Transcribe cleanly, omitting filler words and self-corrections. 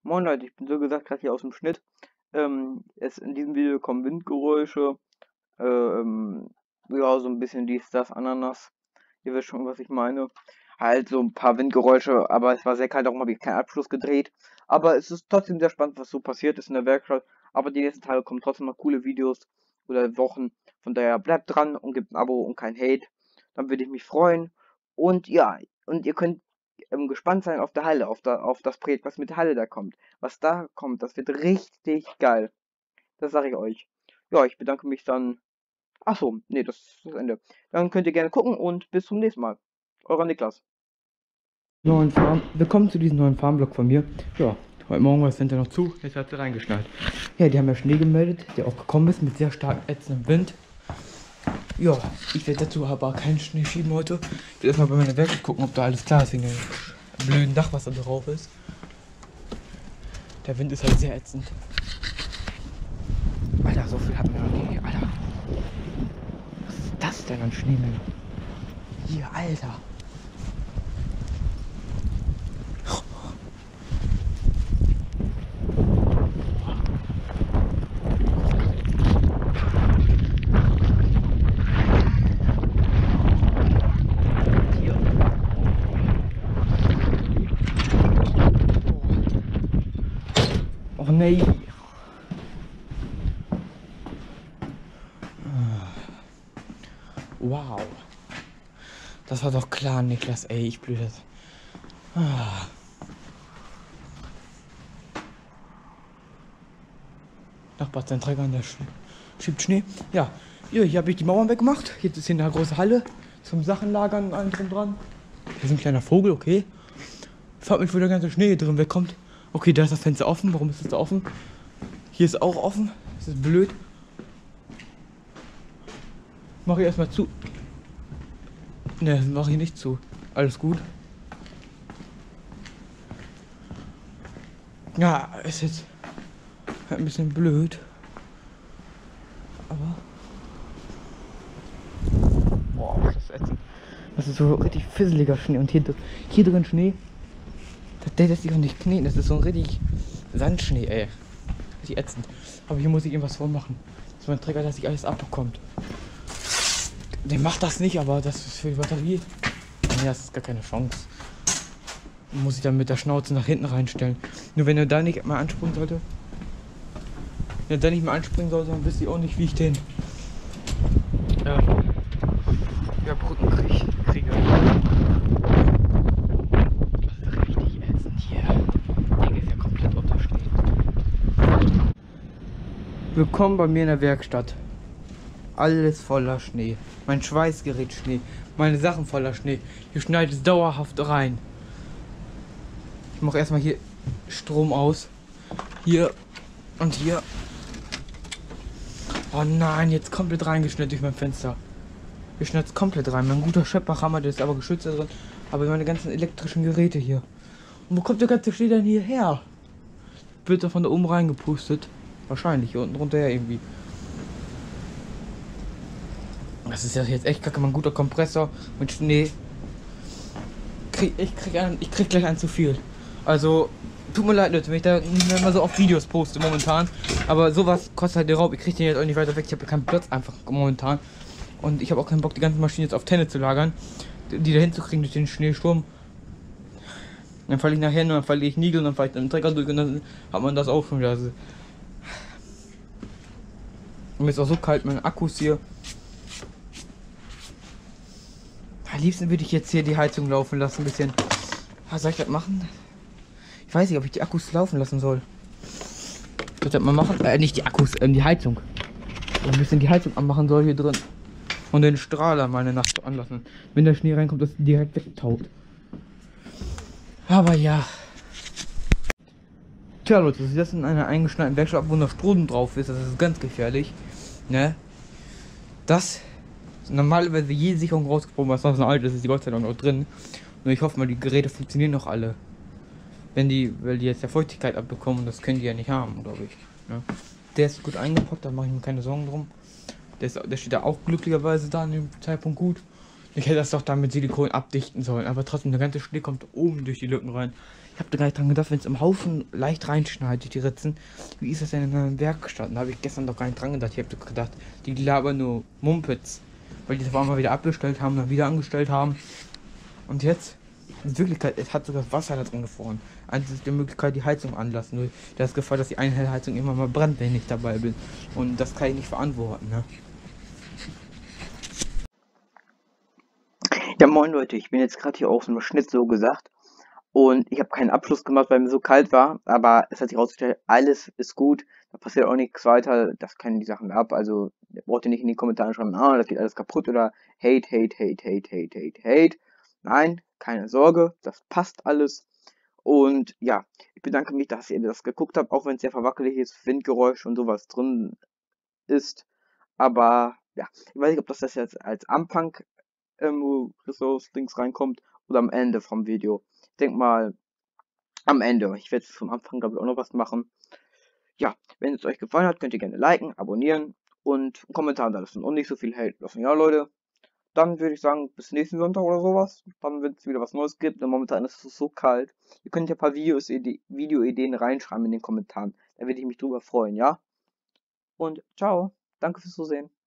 Moin Leute, ich bin so gesagt gerade hier aus dem Schnitt. In diesem Video kommen Windgeräusche, ja, so ein bisschen dies, das, Ananas. Ihr wisst schon, was ich meine. Halt so ein paar Windgeräusche, aber es war sehr kalt, darum habe ich keinen Abschluss gedreht. Aber es ist trotzdem sehr spannend, was so passiert ist in der Werkstatt. Aber die nächsten Tage kommen trotzdem noch coole Videos oder Wochen. Von daher bleibt dran und gebt ein Abo und kein Hate. Dann würde ich mich freuen. Und ja, und ihr könnt gespannt sein auf der Halle, auf das Projekt, was mit der Halle da kommt. Was da kommt, das wird richtig geil. Das sage ich euch. Ja, ich bedanke mich dann. Achso, nee, das ist das Ende. Dann könnt ihr gerne gucken und bis zum nächsten Mal. Euer Niklas. Willkommen zu diesem neuen Farmblock von mir. Ja, heute Morgen war das Fenster noch zu, jetzt hat sie reingeschneit. Ja, die haben ja Schnee gemeldet, der auch gekommen ist mit sehr stark ätzendem Wind. Ja, ich werde dazu aber keinen Schnee schieben heute. Ich will erstmal bei meiner Werkstatt gucken, ob da alles klar ist wegen dem blöden Dach, was da drauf ist. Der Wind ist halt sehr ätzend. Alter, so viel hatten wir noch nie. Alter. Was ist das denn an Schneemenge? Hier, Alter. Oh nee. Wow. Das war doch klar, Niklas. Ey, ich blühe das. Ah. Nachbar sein Träger an der schiebt Schnee. Ja, hier habe ich die Mauern weggemacht. Jetzt ist hier eine große Halle zum Sachenlagern und allem drum dran. Hier ist ein kleiner Vogel, okay. Fragt mich, wo der ganze Schnee drin wegkommt. Okay, da ist das Fenster offen. Warum ist das da offen? Hier ist auch offen. Das ist blöd. Mache ich erstmal zu. Ne, mache ich nicht zu. Alles gut. Ja, ist jetzt halt ein bisschen blöd. Aber. Boah, was ist das ätzend. Das ist so richtig fisseliger Schnee. Und hier drin Schnee. Der lässt sich auch nicht kneten. Das ist so ein richtig Sandschnee, ey. Richtig ätzend. Aber hier muss ich irgendwas vormachen. Dass mein Träger, dass sich alles abbekommt. Der macht das nicht, aber das ist für die Batterie. Nee, das ist gar keine Chance. Muss ich dann mit der Schnauze nach hinten reinstellen. Nur wenn er da nicht mal anspringen sollte. Wenn er da nicht mal anspringen sollte, dann wisst ihr auch nicht, wie ich den überbrücken kriege. Das ist richtig ätzend hier. Der Ding ist ja komplett unter Schnee. Willkommen bei mir in der Werkstatt. Alles voller Schnee. Mein Schweißgerät Schnee. Meine Sachen voller Schnee. Hier schneit es dauerhaft rein. Ich mache erstmal hier Strom aus. Hier und hier. Oh nein, jetzt komplett reingeschnitten durch mein Fenster. Hier schneit es komplett rein. Mein guter Schöpferhammer, der ist aber geschützt da drin. Aber meine ganzen elektrischen Geräte hier. Und wo kommt der ganze Schnee denn hierher? Wird da von da oben reingepustet? Wahrscheinlich, hier unten runter irgendwie. Das ist ja jetzt echt kacke, mein guter Kompressor mit Schnee. Ich krieg gleich einen zu viel. Also, tut mir leid, Leute, wenn ich da nicht mehr mal so auf Videos poste momentan. Aber sowas kostet halt den Raub. Ich krieg den jetzt auch nicht weiter weg. Ich habe keinen Platz einfach momentan. Und ich habe auch keinen Bock, die ganzen Maschinen jetzt auf Tenne zu lagern. Die da hinzukriegen durch den Schneesturm. Dann falle ich nachher nur, dann falle ich Nigel und dann falle ich dann im Trecker durch und dann hat man das auch schon wieder. Und mir ist auch so kalt, meine Akkus hier. Am liebsten würde ich jetzt hier die Heizung laufen lassen, ein bisschen. Soll ich das machen? Ich weiß nicht, ob ich die Akkus laufen lassen soll. Soll ich das mal machen? Nicht die Akkus, die Heizung. Ein bisschen die Heizung anmachen soll hier drin. Und den Strahler mal eine Nacht anlassen. Wenn der Schnee reinkommt, dass es direkt wegtaut. Aber ja. Tja Leute, das ist in einer eingeschneiten Werkstatt, wo noch Strom drauf ist. Das ist ganz gefährlich. Ne? Das normalerweise jede Sicherung rausgekommen, was noch so alt ist, ist die Gott sei Dank noch drin. Nur ich hoffe mal, die Geräte funktionieren noch alle. Weil die jetzt ja Feuchtigkeit abbekommen, das können die ja nicht haben, glaube ich. Ja. Der ist gut eingepackt, da mache ich mir keine Sorgen drum. Der steht da auch glücklicherweise da an dem Zeitpunkt gut. Ich hätte das doch dann mit Silikon abdichten sollen, aber trotzdem, der ganze Schnee kommt oben durch die Lücken rein. Ich habe da gar nicht dran gedacht, wenn es im Haufen leicht reinschneit durch die Ritzen, wie ist das denn in einer Werkstatt? Da habe ich gestern doch gar nicht dran gedacht. Ich habe gedacht, die labern nur Mumpitz, weil die das auf einmal wieder abbestellt haben, dann wieder angestellt haben. Und jetzt, in Wirklichkeit, es hat sogar Wasser da drin gefroren. Also ist die Möglichkeit, die Heizung anlassen. Nur das Gefahr, dass die Einheitsheizung immer mal brennt, wenn ich nicht dabei bin. Und das kann ich nicht verantworten, ne? Ja, moin Leute, ich bin jetzt gerade hier auf so einem Schnitt so gesagt und ich habe keinen Abschluss gemacht, weil mir so kalt war, aber es hat sich herausgestellt, alles ist gut, da passiert auch nichts weiter, das kennen die Sachen ab, also braucht ihr nicht in die Kommentare schreiben, ah, das geht alles kaputt oder Hate, Hate, Hate, Hate, Hate, Hate, Hate. Nein, keine Sorge, das passt alles. Und ja, ich bedanke mich, dass ihr das geguckt habt, auch wenn es sehr verwackelig ist, Windgeräusch und sowas drin ist. Aber ja, ich weiß nicht, ob das jetzt als Anfang wo Ressource-Dings reinkommt oder am Ende vom Video. Ich denke mal am Ende. Ich werde vom Anfang, glaube ich, auch noch was machen. Ja, wenn es euch gefallen hat, könnt ihr gerne liken, abonnieren und einen Kommentar da lassen und nicht so viel Hate lassen. Ja, Leute, dann würde ich sagen, bis nächsten Sonntag oder sowas. Dann, wenn es wieder was Neues gibt. Denn momentan ist es so kalt. Ihr könnt ja ein paar Videoideen reinschreiben in den Kommentaren. Da würde ich mich drüber freuen, ja? Und ciao. Danke fürs Zusehen.